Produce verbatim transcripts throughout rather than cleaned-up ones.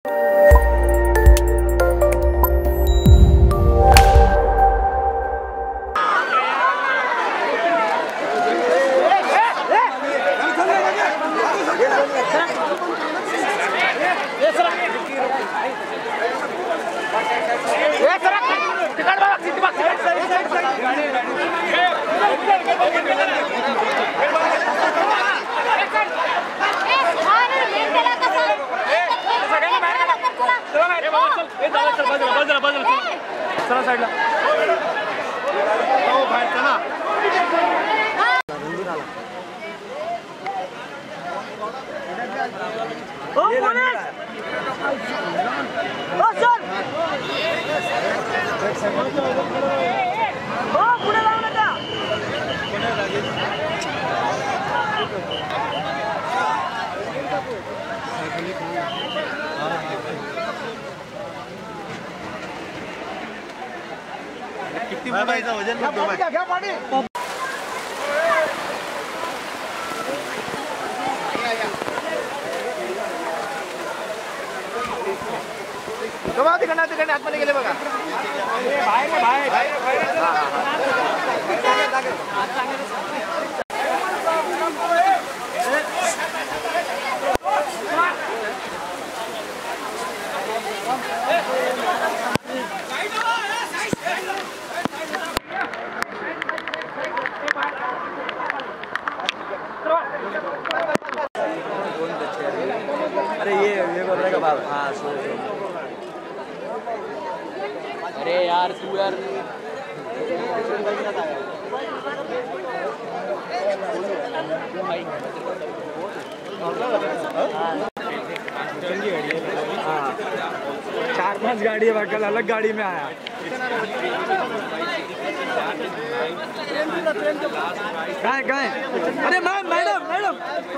चला साइडला हो बाहेर चला ओ पोलीस ओ सर ओ पुढे लावू नका किती मोठा वजन घ्या घ्या पाणी कमा तिकडे तिकडे आतमध्ये गेले बघा बाहेर बाहेर अरे ये ये बोल रहा है बाबा हाँ सो अरे यार तू यार चार पांच गाड़ी है कल अलग गाड़ी में आया कहाँ कहाँ अरे मैम मैडम मैडम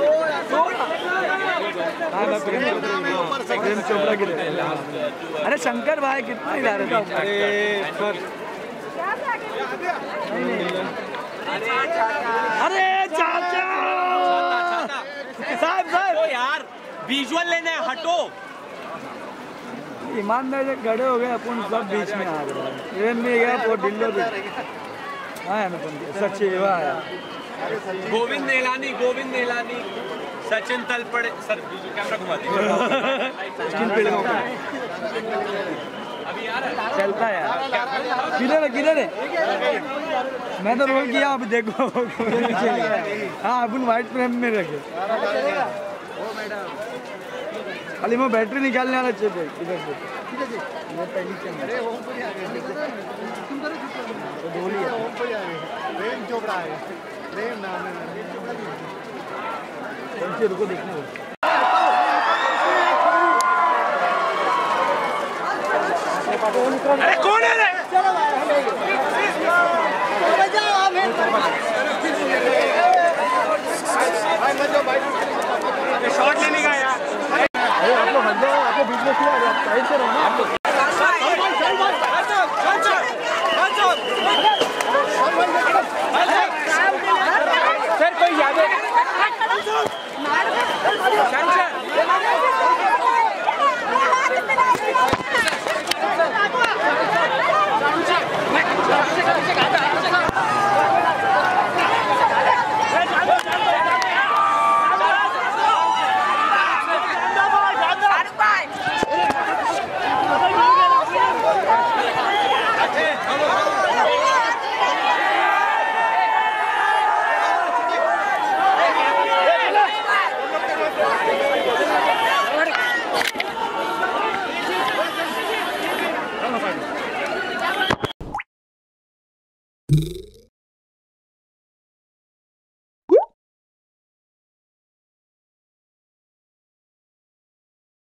हाँ मैं प्रेम प्रेम चोपड़ा की अरे शंकर भाई कितना ही ला रहे थे अरे सर अरे चाचा साहब साहब यार विजुअल लेने हटो ईमानदार से खड़े हो गए अपन सब बीच में आ रहे ट्रेन में गया वो दिल्ली भी आया मैं सच्ची आया गोविंद नेलानी गोविंद नेलानी सचिन तलपड़े सर कैमरा घुमा दीजिए अभी यार चलता है यार किधर है किधर है मैं तो रोल किया अभी देखो हाँ अपन व्हाइट फ्रेम में रखे खाली मैं बैटरी निकालने वाला चाहिए इधर से ये पहली कैमरा डोली है प्रेम चोपड़ा है प्रेम नाम है रुको देखने दो अरे कौन है रे शॉट लेने का यार अरे आप लोग हट जाओ आपको बीच में किया आप साइड से रहो ना आप लोग सर कोई याद है